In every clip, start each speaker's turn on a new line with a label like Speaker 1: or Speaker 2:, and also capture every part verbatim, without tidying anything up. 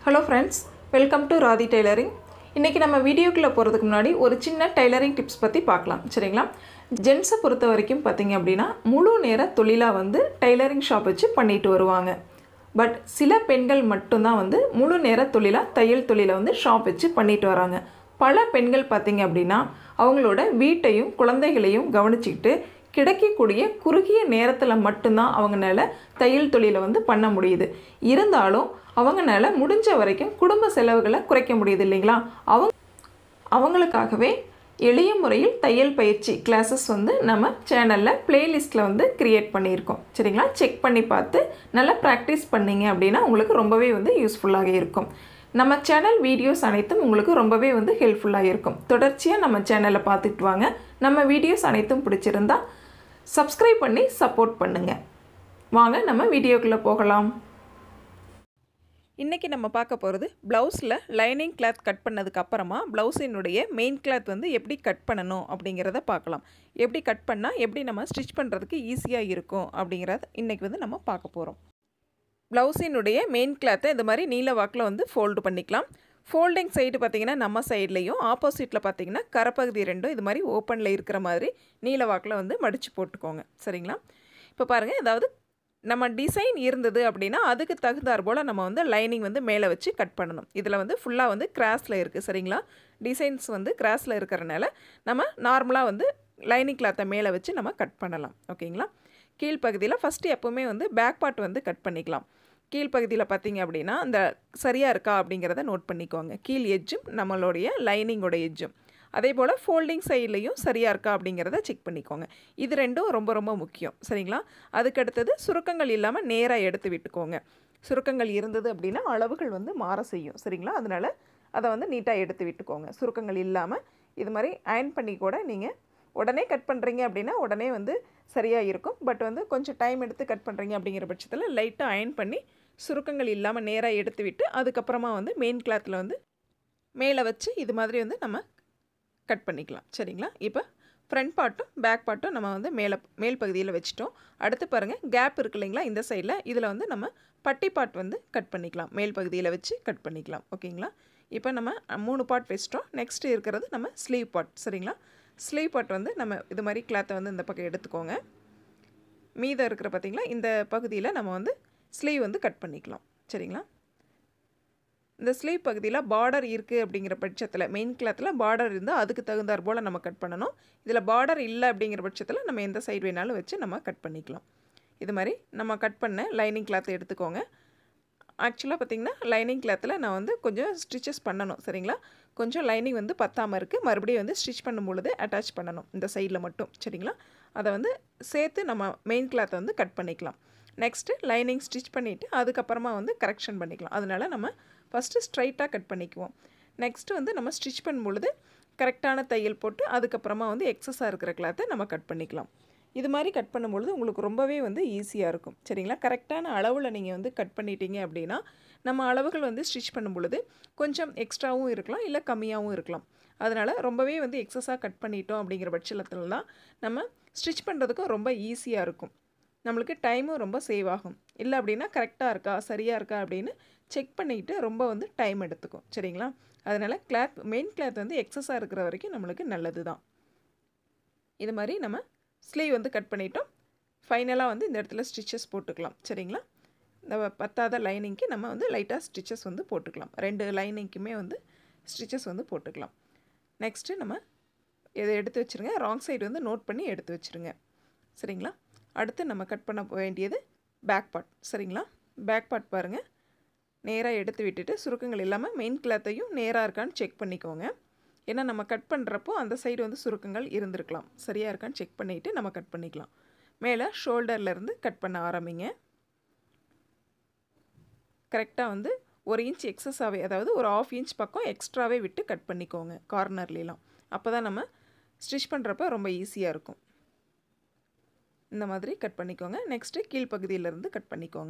Speaker 1: Hello friends, welcome to Radhi Tailoring. இன்னைக்கு நம்ம வீடியோக்குள்ள போறதுக்கு முன்னாடி ஒரு சின்ன டைலரிங் டிப்ஸ் பத்தி பார்க்கலாம். சரிங்களா? ஜென்ட்ஸை பொறுத்த வரைக்கும் பாத்தீங்க அப்படினா முழு நேர தொழிலா வந்து டைலரிங் ஷாப் வச்சு பண்ணிட்டு வருவாங்க. பட் சில பெண்கள் மட்டும் தான் வந்து முழு நேர தொழிலா தையல் தொழிலை வந்து ஷாப் வச்சு பண்ணிட்டு வராங்க. பல பெண்கள் பாத்தீங்க அப்படினா அவங்களோட வீட்டையும் குழந்தைகளையும் கவனிச்சிட்டு கிடைக்கக்கூடிய குறுகிய நேரத்தில் மட்டும்தான் அவங்களால தையல் தொழிலை வந்து பண்ண முடியுது. இருந்தாலும் அவங்களால முடிஞ்ச வரைக்கும் குடும்ப செலவுகளை குறைக்க முடியுது இல்லைங்களா? அவங்க அவங்களுக்காகவே எளிய முறையில் தையல் பயிற்சி கிளாஸஸ் வந்து நம்ம சேனலில் பிளேலிஸ்ட்டில் வந்து க்ரியேட் பண்ணியிருக்கோம். சரிங்களா? செக் பண்ணி பார்த்து நல்லா ப்ராக்டிஸ் பண்ணிங்க அப்படின்னா உங்களுக்கு ரொம்பவே வந்து யூஸ்ஃபுல்லாக இருக்கும். நம்ம சேனல் வீடியோஸ் அனைத்தும் உங்களுக்கு ரொம்பவே வந்து ஹெல்ப்ஃபுல்லாக இருக்கும். தொடர்ச்சியாக நம்ம சேனலை பார்த்துட்டு வாங்க. நம்ம வீடியோஸ் அனைத்தும் பிடிச்சிருந்தா சப்ஸ்கிரைப் பண்ணி சப்போர்ட் பண்ணுங்கள். வாங்க நம்ம வீடியோக்குள்ளே போகலாம். இன்றைக்கி நம்ம பார்க்க போகிறது ப்ளவுஸில் லைனிங் கிளாத் கட் பண்ணதுக்கு அப்புறமா ப்ளவுஸினுடைய மெயின் கிளாத் வந்து எப்படி கட் பண்ணணும் அப்படிங்கிறத பார்க்கலாம். எப்படி கட் பண்ணால் எப்படி நம்ம ஸ்டிச் பண்ணுறதுக்கு ஈஸியாக இருக்கும் அப்படிங்கிறத இன்றைக்கி வந்து நம்ம பார்க்க போகிறோம். ப்ளவுஸினுடைய மெயின் கிளாத்தை இந்த மாதிரி நீல வாக்கில் வந்து ஃபோல்டு பண்ணிக்கலாம். ஃபோல்டிங் சைடு பார்த்திங்கன்னா நம்ம சைட்லேயும் ஆப்போசிட்டில் பார்த்திங்கன்னா கரப்பகுதி ரெண்டும் இது மாதிரி ஓப்பனில் இருக்கிற மாதிரி நீல வாக்கில் வந்து மடித்து போட்டுக்கோங்க. சரிங்களா? இப்போ பாருங்கள், ஏதாவது நம்ம டிசைன் இருந்தது அப்படின்னா அதுக்கு தகுந்தாற் போல் நம்ம வந்து லைனிங் வந்து மேலே வச்சு கட் பண்ணணும். இதில் வந்து ஃபுல்லாக வந்து கிராஸில் இருக்குது. சரிங்களா? டிசைன்ஸ் வந்து கிராஸில் இருக்கிறனால நம்ம நார்மலாக வந்து லைனிங் கிளாத்தை மேலே வச்சு நம்ம கட் பண்ணலாம். ஓகேங்களா? கீழ்ப்பகுதியில் ஃபஸ்ட்டு எப்போவுமே வந்து பேக் பார்ட் வந்து கட் பண்ணிக்கலாம். கீழ்ப்பகுதியில் பார்த்திங்க அப்படின்னா அந்த சரியாக இருக்கா அப்படிங்கிறத நோட் பண்ணிக்கோங்க. கீழ் எஜ்ஜும் நம்மளுடைய லைனிங்கோட எஜ்ஜும் அதே போல் ஃபோல்டிங் சைட்லேயும் சரியாக இருக்கா அப்படிங்கிறத செக் பண்ணிக்கோங்க. இது ரெண்டும் ரொம்ப ரொம்ப முக்கியம். சரிங்களா? அதுக்கடுத்தது சுருக்கங்கள் இல்லாமல் நேராக எடுத்து விட்டுக்கோங்க. சுருக்கங்கள் இருந்தது அப்படின்னா அளவுகள் வந்து மாற செய்யும். சரிங்களா? அதனால் அதை வந்து நீட்டாக எடுத்து விட்டுக்கோங்க. சுருக்கங்கள் இல்லாமல் இது மாதிரி அயர்ன் பண்ணி கூட நீங்கள் உடனே கட் பண்ணுறீங்க அப்படின்னா உடனே வந்து சரியாக இருக்கும். பட் வந்து கொஞ்சம் டைம் எடுத்து கட் பண்ணுறீங்க அப்படிங்கிற பட்சத்தில் லைட்டாக அயர்ன் பண்ணி சுருக்கங்கள் இல்லாமல் நேராக எடுத்து விட்டு அதுக்கப்புறமா வந்து மெயின் கிளாத்தில் வந்து மேலே வச்சு இது மாதிரி வந்து நம்ம கட் பண்ணிக்கலாம். சரிங்களா? இப்போ ஃப்ரண்ட் பார்ட்டும் பேக் பார்ட்டும் நம்ம வந்து மேலே மேல் பகுதியில் வச்சுட்டோம். அடுத்து பாருங்கள், கேப் இருக்கு இல்லைங்களா இந்த சைடில், இதில் வந்து நம்ம பட்டி பார்ட் வந்து கட் பண்ணிக்கலாம். மேல் பகுதியில் வச்சு கட் பண்ணிக்கலாம். ஓகேங்களா? இப்போ நம்ம மூணு பார்ட் வச்சிட்டோம். நெக்ஸ்ட்டு இருக்கிறது நம்ம ஸ்லீவ் பார்ட். சரிங்களா? ஸ்லீவ் பார்ட் வந்து நம்ம இது மாதிரி கிளாத்தை வந்து இந்த பக்கம் எடுத்துக்கோங்க. மீதம் இருக்கிற பார்த்திங்களா இந்த பகுதியில் நம்ம வந்து ஸ்லீவ் வந்து கட் பண்ணிக்கலாம். சரிங்களா? இந்த ஸ்லீவ் பகுதியில் பார்டர் இருக்குது அப்படிங்கிற பட்சத்தில் மெயின் கிளாத்தில் பார்டர் இருந்தால் அதுக்கு தகுந்தாற் போல் நம்ம கட் பண்ணணும். இதில் பார்டர் இல்லை அப்படிங்கிற பட்சத்தில் நம்ம எந்த சைடு வேணாலும் வச்சு நம்ம கட் பண்ணிக்கலாம். இது மாதிரி நம்ம கட் பண்ண லைனிங் கிளாத்தை எடுத்துக்கோங்க. ஆக்சுவலாக பார்த்திங்கன்னா லைனிங் கிளாத்தில் நான் வந்து கொஞ்சம் ஸ்டிச்சஸ் பண்ணணும். சரிங்களா? கொஞ்சம் லைனிங் வந்து பத்தாமல் இருக்குது. மறுபடியும் வந்து ஸ்டிச் பண்ணும் பொழுது அட்டாச் பண்ணணும் இந்த சைடில் மட்டும். சரிங்களா? அதை வந்து சேர்த்து நம்ம மெயின் கிளாத்தை வந்து கட் பண்ணிக்கலாம். நெக்ஸ்ட்டு லைனிங் ஸ்டிச் பண்ணிவிட்டு அதுக்கப்புறமா வந்து கரெக்ஷன் பண்ணிக்கலாம். அதனால் நம்ம ஃபஸ்ட்டு ஸ்ட்ரைட்டாக கட் பண்ணிக்குவோம். நெக்ஸ்ட்டு வந்து நம்ம ஸ்டிச் பண்ணும் பொழுது கரெக்டான தையல் போட்டு அதுக்கப்புறமா வந்து எக்ஸஸாக இருக்கிற கிளாத்தை நம்ம கட் பண்ணிக்கலாம். இது மாதிரி கட் பண்ணும்பொழுது உங்களுக்கு ரொம்பவே வந்து ஈஸியாக இருக்கும். சரிங்களா? கரெக்டான அளவில் நீங்கள் வந்து கட் பண்ணிட்டீங்க அப்படின்னா நம்ம அளவுகள் வந்து ஸ்டிச் பண்ணும் பொழுது கொஞ்சம் எக்ஸ்ட்ராவும் இருக்கலாம், இல்லை கம்மியாகவும் இருக்கலாம். அதனால் ரொம்பவே வந்து எக்ஸஸாக கட் பண்ணிட்டோம் அப்படிங்கிற பட்சத்தில் தான் நம்ம ஸ்டிச் பண்ணுறதுக்கும் ரொம்ப ஈஸியாக இருக்கும். நம்மளுக்கு டைமும் ரொம்ப சேவ் ஆகும். இல்லை அப்படின்னா கரெக்டாக இருக்கா சரியாக இருக்கா அப்படின்னு செக் பண்ணிக்கிட்டு ரொம்ப வந்து டைம் எடுத்துக்கும். சரிங்களா? அதனால் கிளாத் மெயின் கிளாத் வந்து எக்ஸஸாக இருக்கிற வரைக்கும் நம்மளுக்கு நல்லது தான். இது மாதிரி நம்ம ஸ்லீவ் வந்து கட் பண்ணிட்டோம். ஃபைனலாக வந்து இந்த இடத்துல ஸ்டிச்சஸ் போட்டுக்கலாம். சரிங்களா? இந்த பத்தாத லைனிங்க்கு நம்ம வந்து லைட்டாக ஸ்டிச்சஸ் வந்து போட்டுக்கலாம். ரெண்டு லைனிங்க்குமே வந்து ஸ்டிச்சஸ் வந்து போட்டுக்கலாம். நெக்ஸ்ட்டு நம்ம இதை எடுத்து வச்சுருங்க. ராங் சைடு வந்து நோட் பண்ணி எடுத்து வச்சுருங்க. சரிங்களா? அடுத்து நம்ம கட் பண்ண வேண்டியது பேக் பார்ட். சரிங்களா? பேக் பார்ட் பாருங்கள், நேராக எடுத்து விட்டுட்டு சுருக்கங்கள் இல்லாமல் மெயின் கிளாத்தையும் நேராக இருக்கான்னு செக் பண்ணிக்கோங்க. ஏன்னா நம்ம கட் பண்ணுறப்போ அந்த சைடு வந்து சுருக்கங்கள் இருந்திருக்கலாம். சரியாக இருக்கான்னு செக் பண்ணிவிட்டு நம்ம கட் பண்ணிக்கலாம். மேலே ஷோல்டர்லேருந்து கட் பண்ண ஆரம்பிங்க. கரெக்டாக வந்து ஒரு இன்ச் எக்ஸஸாகவே, அதாவது ஒரு ஆஃப் இன்ச் பக்கம் எக்ஸ்ட்ராவே விட்டு கட் பண்ணிக்கோங்க கார்னர்லாம். அப்போ தான் நம்ம ஸ்டிச் பண்ணுறப்ப ரொம்ப ஈஸியாக இருக்கும். இந்த மாதிரி கட் பண்ணிக்கோங்க. நெக்ஸ்ட்டு கீழ்ப்பகுதியிலேருந்து கட் பண்ணிக்கோங்க.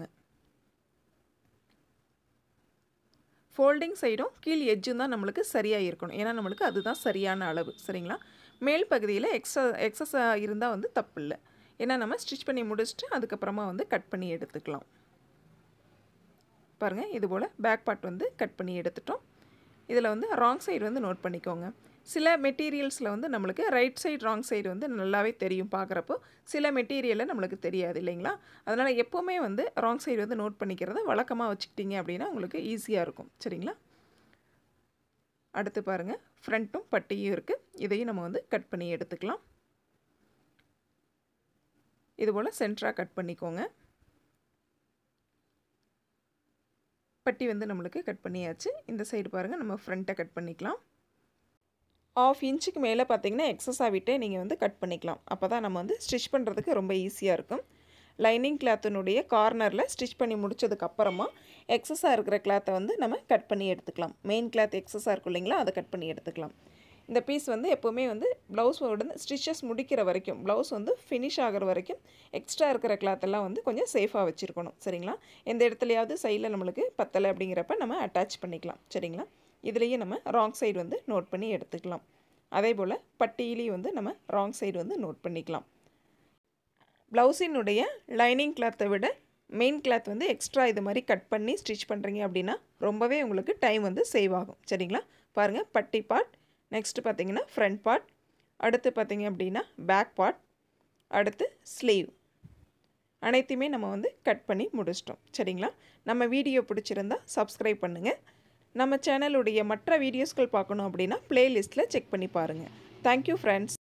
Speaker 1: ஃபோல்டிங் சைடும் கீழ் எஜ்ஜும் தான் நம்மளுக்கு சரியாக இருக்கணும். ஏன்னா நம்மளுக்கு அதுதான் சரியான அளவு. சரிங்களா? மேல் பகுதியில் எக்ஸ எக்ஸஸாக இருந்தால் வந்து தப்பு இல்லை. ஏன்னா நம்ம ஸ்டிச் பண்ணி முடிச்சுட்டு அதுக்கப்புறமா வந்து கட் பண்ணி எடுத்துக்கலாம். பாருங்கள், இது போல் பேக் பார்ட் வந்து கட் பண்ணி எடுத்துட்டோம். இதில் வந்து ராங் சைடு வந்து நோட் பண்ணிக்கோங்க. சில மெட்டீரியல்ஸில் வந்து நம்மளுக்கு ரைட் சைடு ராங் சைடு வந்து நல்லாவே தெரியும் பார்க்குறப்போ. சில மெட்டீரியலில் நம்மளுக்கு தெரியாது இல்லைங்களா? அதனால் எப்போவுமே வந்து ராங் சைடு வந்து நோட் பண்ணிக்கிறத வழக்கமாக வச்சுக்கிட்டிங்க அப்படின்னா உங்களுக்கு ஈஸியாக இருக்கும். சரிங்களா? அடுத்து பாருங்கள், ஃப்ரண்ட்டும் பட்டியும் இருக்குது. இதையும் நம்ம வந்து கட் பண்ணி எடுத்துக்கலாம். இதுபோல் சென்டராக கட் பண்ணிக்கோங்க. பட்டி வந்து நம்மளுக்கு கட் பண்ணியாச்சு. இந்த சைடு பாருங்கள், நம்ம ஃப்ரண்ட்டை கட் பண்ணிக்கலாம். ஆஃப் இன்ச்சுக்கு மேலே பார்த்தீங்கன்னா எக்ஸஸாக விட்டே நீங்கள் வந்து கட் பண்ணிக்கலாம். அப்போ தான் நம்ம வந்து ஸ்டிச் பண்ணுறதுக்கு ரொம்ப ஈஸியாக இருக்கும். லைனிங் கிளாத்தினுடைய கார்னரில் ஸ்டிச் பண்ணி முடிச்சதுக்கப்புறமா எக்ஸஸாக இருக்கிற கிளாத்தை வந்து நம்ம கட் பண்ணி எடுத்துக்கலாம். மெயின் கிளாத் எக்ஸஸாக இருக்கும் இல்லைங்களா, அதை கட் பண்ணி எடுத்துக்கலாம். இந்த பீஸ் வந்து எப்போவுமே வந்து ப்ளவுஸோட ஸ்டிச்சஸ் முடிக்கிற வரைக்கும், ப்ளவுஸ் வந்து ஃபினிஷ் ஆகிற வரைக்கும் எக்ஸ்ட்ரா இருக்கிற கிளாத்தெல்லாம் வந்து கொஞ்சம் சேஃபாக வச்சுருக்கணும். சரிங்களா? எந்த இடத்துலையாவது சைடில் நம்மளுக்கு பத்தலை அப்படிங்கிறப்ப நம்ம அட்டாச் பண்ணிக்கலாம். சரிங்களா? இதுலேயும் நம்ம ராங் சைடு வந்து நோட் பண்ணி எடுத்துக்கலாம். அதே போல் பட்டியிலையும் வந்து நம்ம ராங் சைடு வந்து நோட் பண்ணிக்கலாம். ப்ளவுஸினுடைய லைனிங் கிளாத்தை விட மெயின் கிளாத் வந்து எக்ஸ்ட்ரா இது மாதிரி கட் பண்ணி ஸ்டிச் பண்ணுறீங்க அப்படின்னா ரொம்பவே உங்களுக்கு டைம் வந்து சேவ் ஆகும். சரிங்களா? பாருங்கள், பட்டி பார்ட், நெக்ஸ்ட்டு பார்த்தீங்கன்னா ஃப்ரண்ட் பார்ட், அடுத்து பார்த்தீங்க அப்படின்னா பேக் பார்ட், அடுத்து ஸ்லீவ், அனைத்தையுமே நம்ம வந்து கட் பண்ணி முடிச்சிட்டோம். சரிங்களா? நம்ம வீடியோ பிடிச்சிருந்தா சப்ஸ்கிரைப் பண்ணுங்கள். நம்ம சேனலுடைய மற்ற வீடியோஸ்கள் பார்க்கணும் அப்படின்னா ப்ளேலிஸ்ட்டில் செக் பண்ணி பாருங்கள். Thank you friends.